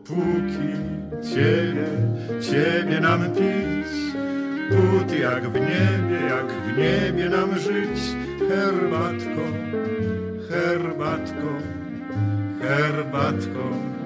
póki ciebie nam pić, póty jak w niebie nam żyć. Herbatko, herbatko, herbatko.